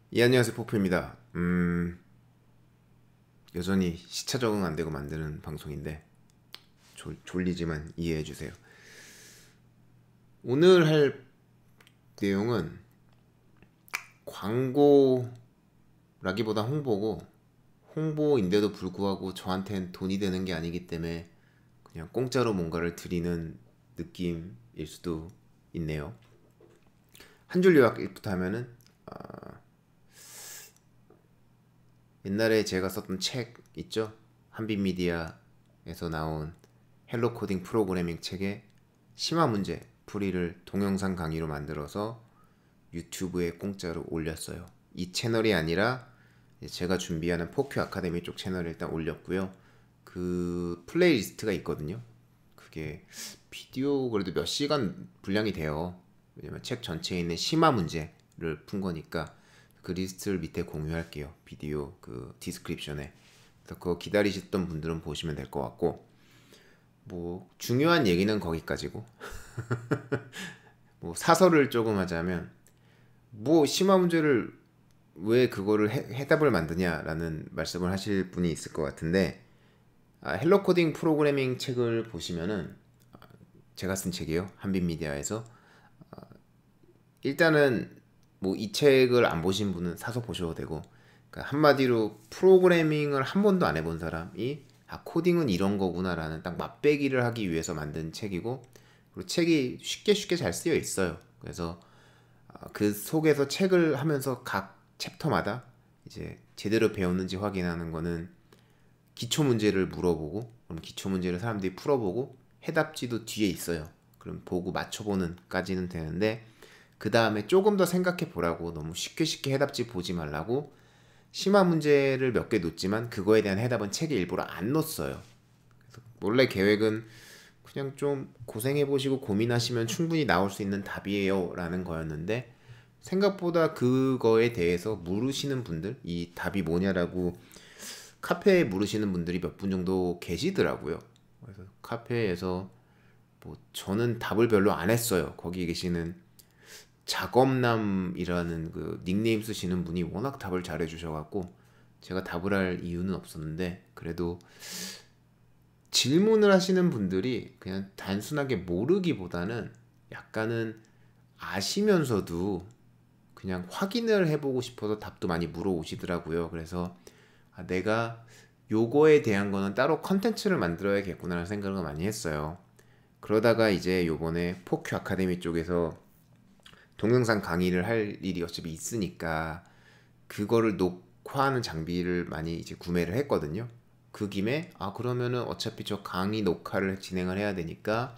예, 안녕하세요. 포프입니다. 여전히 시차 적응 안 되고 만드는 방송인데 졸리지만 이해해 주세요. 오늘 할 내용은 광고라기보다 홍보고, 홍보인데도 불구하고 저한테는 돈이 되는 게 아니기 때문에 그냥 공짜로 뭔가를 드리는 느낌일 수도 있네요. 한 줄 요약부터 하면은, 옛날에 제가 썼던 책 있죠? 한빛미디어에서 나온 헬로 코딩 프로그래밍 책의 심화 문제 풀이를 동영상 강의로 만들어서 유튜브에 공짜로 올렸어요. 이 채널이 아니라 제가 준비하는 포큐 아카데미 쪽 채널에 일단 올렸고요. 그 플레이리스트가 있거든요. 그게 비디오 그래도 몇 시간 분량이 돼요. 왜냐면 책 전체에 있는 심화 문제를 푼 거니까 그 리스트를 밑에 공유할게요. 비디오 그 디스크립션에. 그래서 그거 기다리셨던 분들은 보시면 될 것 같고, 뭐 중요한 얘기는 거기까지고, 뭐 사설을 조금 하자면, 뭐 심화 문제를 왜 그거를 해답을 만드냐라는 말씀을 하실 분이 있을 것 같은데, 헬로 코딩 프로그래밍 책을 보시면은, 제가 쓴 책이에요. 한빛미디어에서. 일단은 뭐 이 책을 안 보신 분은 사서 보셔도 되고, 그러니까 한마디로 프로그래밍을 한 번도 안 해본 사람이 코딩은 이런 거구나라는 딱 맛배기를 하기 위해서 만든 책이고, 그리고 책이 쉽게 쉽게 잘 쓰여 있어요. 그래서 그 속에서 책을 하면서 각 챕터마다 이제 제대로 배웠는지 확인하는 거는 기초 문제를 물어보고, 그럼 기초 문제를 사람들이 풀어보고 해답지도 뒤에 있어요. 그럼 보고 맞춰보는까지는 되는데, 그 다음에 조금 더 생각해 보라고, 너무 쉽게 쉽게 해답지 보지 말라고 심화 문제를 몇 개 놓지만 그거에 대한 해답은 책에 일부러 안 넣었어요. 원래 계획은 그냥 좀 고생해 보시고 고민하시면 충분히 나올 수 있는 답이에요 라는 거였는데, 생각보다 그거에 대해서 물으시는 분들, 이 답이 뭐냐라고 카페에 물으시는 분들이 몇 분 정도 계시더라고요. 그래서 카페에서 뭐 저는 답을 별로 안 했어요. 거기 계시는 작업남이라는 그 닉네임 쓰시는 분이 워낙 답을 잘해 주셔갖고 제가 답을 할 이유는 없었는데, 그래도 질문을 하시는 분들이 그냥 단순하게 모르기보다는 약간은 아시면서도 그냥 확인을 해보고 싶어서 답도 많이 물어오시더라고요. 그래서 내가 요거에 대한 거는 따로 컨텐츠를 만들어야겠구나라는 생각을 많이 했어요. 그러다가 이제 요번에 포큐 아카데미 쪽에서 동영상 강의를 할 일이 어차피 있으니까 그거를 녹화하는 장비를 많이 이제 구매를 했거든요. 그 김에 그러면은 어차피 저 강의 녹화를 진행을 해야 되니까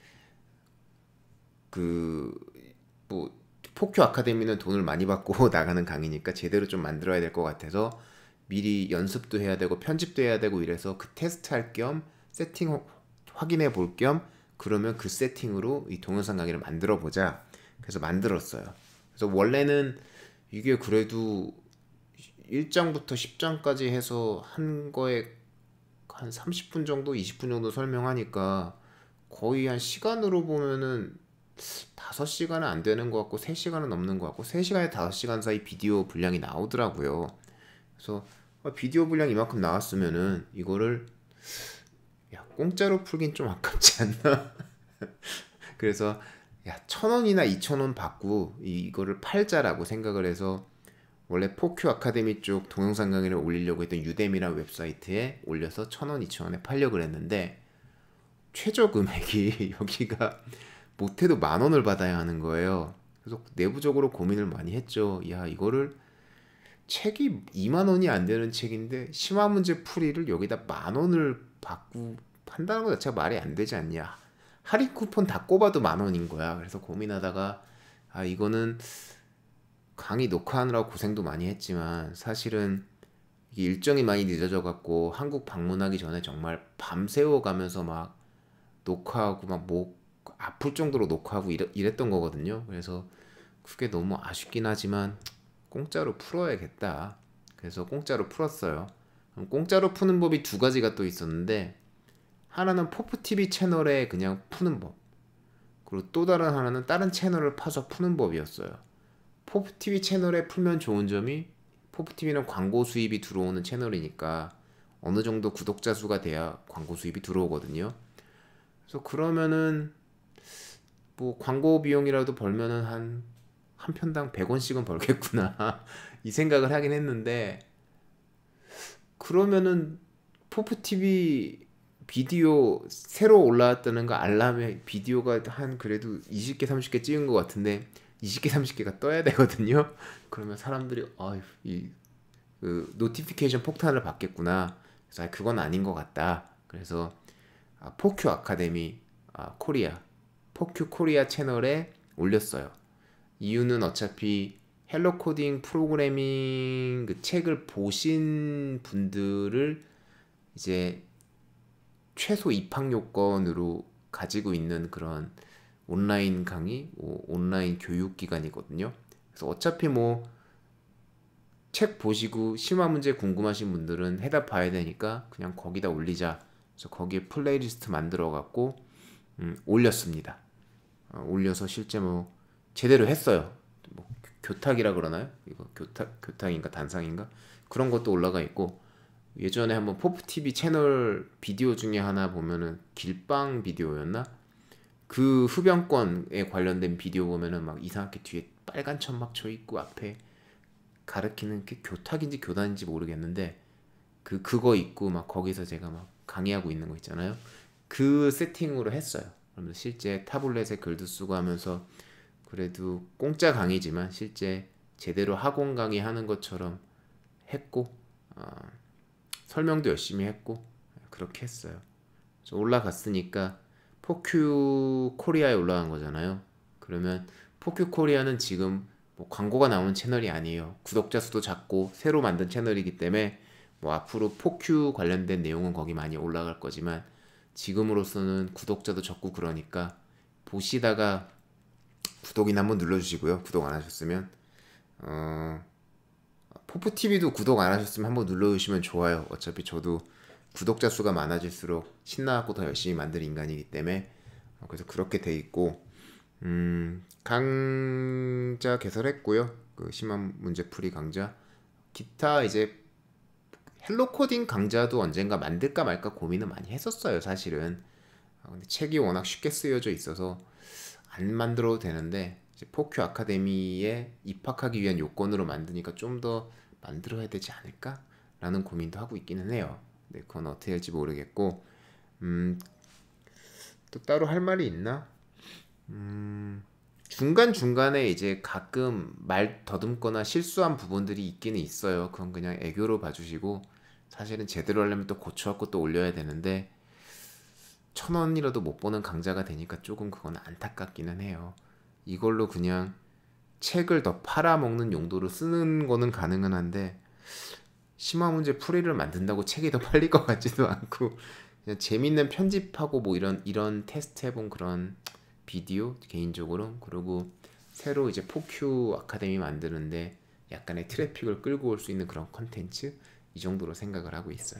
그 뭐 포큐 아카데미는 돈을 많이 받고 나가는 강의니까 제대로 좀 만들어야 될 것 같아서 미리 연습도 해야 되고 편집도 해야 되고 이래서 그 테스트 할 겸 세팅 확인해 볼 겸, 그러면 그 세팅으로 이 동영상 강의를 만들어 보자. 그래서 만들었어요. 그래서 원래는 이게 그래도 1장부터 10장까지 해서 한 거에 한 30분 정도, 20분 정도 설명하니까 거의 한 시간으로 보면은 5시간은 안 되는 것 같고 3시간은 넘는 것 같고, 3시간에 5시간 사이 비디오 분량이 나오더라고요. 그래서 비디오 분량 이만큼 나왔으면은 이거를 공짜로 풀긴 좀 아깝지 않나? 그래서 1,000원이나 2,000원 받고 이거를 팔자라고 생각을 해서 원래 포큐 아카데미 쪽 동영상 강의를 올리려고 했던 유데미라는 웹사이트에 올려서 1,000원, 2,000원에 팔려고 했는데 최저 금액이 여기가 못해도 10,000원을 받아야 하는 거예요. 그래서 내부적으로 고민을 많이 했죠. 이거를 책이 2만 원이 안 되는 책인데 심화 문제 풀이를 여기다 10,000원을 받고 판다는 것 자체가 말이 안 되지 않냐. 할인 쿠폰 다 꼽아도 10,000원인 거야. 그래서 고민하다가 이거는 강의 녹화하느라고 고생도 많이 했지만 사실은 이게 일정이 많이 늦어져 갖고 한국 방문하기 전에 정말 밤새워 가면서 막 녹화하고 막 목 아플 정도로 녹화하고 이랬던 거거든요. 그래서 그게 너무 아쉽긴 하지만 공짜로 풀어야겠다. 그래서 공짜로 풀었어요. 공짜로 푸는 법이 두 가지가 또 있었는데, 하나는 포프TV 채널에 그냥 푸는 법, 그리고 또 다른 하나는 다른 채널을 파서 푸는 법이었어요. 포프TV 채널에 풀면 좋은 점이 포프TV는 광고 수입이 들어오는 채널이니까 어느 정도 구독자 수가 돼야 광고 수입이 들어오거든요. 그래서 그러면은 뭐 광고 비용이라도 벌면은 한 편당 100원씩은 벌겠구나 이 생각을 하긴 했는데 그러면은 포프TV 비디오 새로 올라왔다는 거 알람에 비디오가 한 그래도 20개 30개 찍은 것 같은데 20개 30개가 떠야 되거든요. 그러면 사람들이 그 노티피케이션 폭탄을 받겠구나. 그래서 그건 아닌 것 같다. 그래서 포큐 아카데미 코리아 포큐 코리아 채널에 올렸어요. 이유는 어차피 헬로 코딩 프로그래밍 그 책을 보신 분들을 이제 최소 입학 요건으로 가지고 있는 그런 온라인 강의, 온라인 교육 기관이거든요. 그래서 어차피 뭐 책 보시고 심화 문제 궁금하신 분들은 해답 봐야 되니까 그냥 거기다 올리자. 그래서 거기에 플레이리스트 만들어 갖고 올렸습니다. 올려서 실제 뭐 제대로 했어요. 뭐 교탁이라 그러나요? 이거 교탁인가 단상인가? 그런 것도 올라가 있고 예전에 한번 포프TV 채널 비디오 중에 하나 보면은 길빵 비디오였나? 그 흡연권에 관련된 비디오 보면은 막 이상하게 뒤에 빨간 천 막 쳐 있고 앞에 가르치는 게 교탁인지 교단인지 모르겠는데 그거 있고 막 거기서 제가 막 강의하고 있는 거 있잖아요. 그 세팅으로 했어요. 그러면 실제 타블렛에 글도 쓰고 하면서 그래도 공짜 강의지만 실제 제대로 학원 강의 하는 것처럼 했고 설명도 열심히 했고 그렇게 했어요. 올라갔으니까 포큐 코리아에 올라간 거잖아요. 그러면 포큐 코리아는 지금 뭐 광고가 나오는 채널이 아니에요. 구독자 수도 작고 새로 만든 채널이기 때문에 뭐 앞으로 포큐 관련된 내용은 거기 많이 올라갈 거지만 지금으로서는 구독자도 적고 그러니까 보시다가 구독이나 한번 눌러주시고요. 구독 안 하셨으면 포프TV도 구독 안 하셨으면 한번 눌러주시면 좋아요. 어차피 저도 구독자 수가 많아질수록 신나고 더 열심히 만들 인간이기 때문에 그래서 그렇게 돼 있고 강좌 개설했고요. 그 심한 문제풀이 강좌 기타 이제 헬로 코딩 강좌도 언젠가 만들까 말까 고민을 많이 했었어요. 사실은 근데 책이 워낙 쉽게 쓰여져 있어서 안 만들어도 되는데 이제 포큐 아카데미에 입학하기 위한 요건으로 만드니까 좀 더 만들어야 되지 않을까? 라는 고민도 하고 있기는 해요. 네, 그건 어떻게 할지 모르겠고 또 따로 할 말이 있나? 중간중간에 이제 가끔 말 더듬거나 실수한 부분들이 있기는 있어요. 그건 그냥 애교로 봐주시고 사실은 제대로 하려면 또 고쳐갖고 또 올려야 되는데 1,000원이라도 못 보는 강좌가 되니까 조금 그건 안타깝기는 해요. 이걸로 그냥 책을 더 팔아먹는 용도로 쓰는 거는 가능은 한데 심화 문제 풀이를 만든다고 책이 더 팔릴 것 같지도 않고 그냥 재밌는 편집하고 뭐 이런 테스트 해본 그런 비디오 개인적으로 그리고 새로 이제 포큐 아카데미 만드는데 약간의 트래픽을 끌고 올 수 있는 그런 컨텐츠 이 정도로 생각을 하고 있어요.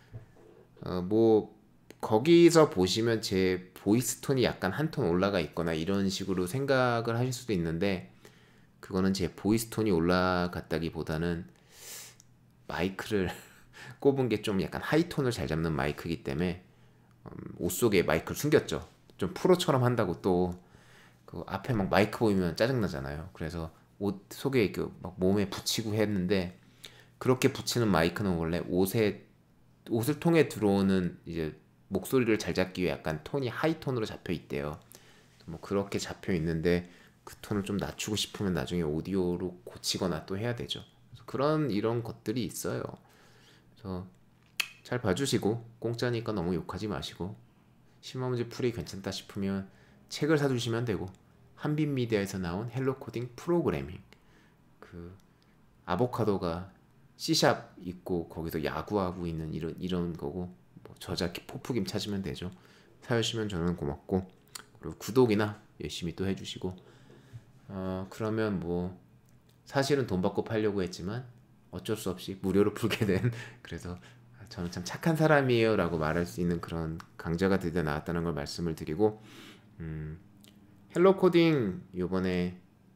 뭐 거기서 보시면 제 보이스 톤이 약간 한 톤 올라가 있거나 이런 식으로 생각을 하실 수도 있는데 그거는 제 보이스 톤이 올라갔다기보다는 마이크를 꼽은 게 좀 약간 하이톤을 잘 잡는 마이크이기 때문에 옷 속에 마이크를 숨겼죠. 좀 프로처럼 한다고 또 그 앞에 막 마이크 보이면 짜증나잖아요. 그래서 옷 속에 그 막 몸에 붙이고 했는데 그렇게 붙이는 마이크는 원래 옷을 통해 들어오는 이제 목소리를 잘 잡기 위해 약간 톤이 하이톤으로 잡혀 있대요. 뭐 그렇게 잡혀 있는데 그 톤을 좀 낮추고 싶으면 나중에 오디오로 고치거나 또 해야 되죠. 그래서 이런 것들이 있어요. 그래서 잘 봐주시고 공짜니까 너무 욕하지 마시고 심화 문제 풀이 괜찮다 싶으면 책을 사주시면 되고 한빛미디어에서 나온 헬로 코딩 프로그래밍 그 아보카도가 C샵 있고 거기서 야구하고 있는 이런 거고 뭐 저자 포프김 찾으면 되죠. 사주시면 저는 고맙고 그리고 구독이나 열심히 또 해주시고 그러면 뭐 사실은 돈 받고 팔려고 했지만 어쩔 수 없이 무료로 풀게 된 그래서 저는 참 착한 사람이에요 라고 말할 수 있는 그런 강좌가 드디어 나왔다는 걸 말씀을 드리고 헬로 코딩 요번에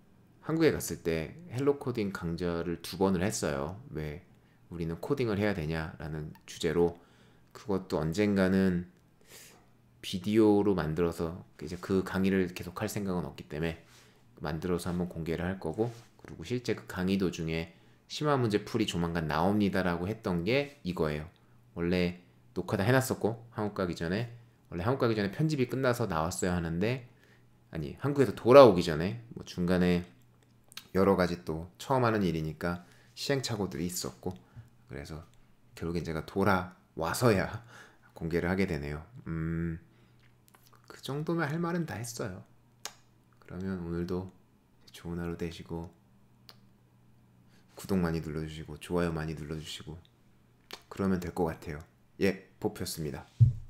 한국에 갔을 때 헬로 코딩 강좌를 2번을 했어요. 왜 우리는 코딩을 해야 되냐라는 주제로. 그것도 언젠가는 비디오로 만들어서 이제 그 강의를 계속 할 생각은 없기 때문에 만들어서 한번 공개를 할 거고, 그리고 실제 그 강의 도중에 심화 문제 풀이 조만간 나옵니다라고 했던 게 이거예요. 원래 녹화 다 해놨었고, 한국 가기 전에, 원래 한국 가기 전에 편집이 끝나서 나왔어야 하는데, 아니 한국에서 돌아오기 전에 뭐 중간에 여러 가지 또 처음 하는 일이니까 시행착오들이 있었고, 그래서 결국엔 제가 돌아와서야 공개를 하게 되네요. 그 정도면 할 말은 다 했어요. 그러면 오늘도 좋은 하루 되시고, 구독 많이 눌러주시고 좋아요 많이 눌러주시고 그러면 될 것 같아요. 예, 보표였습니다.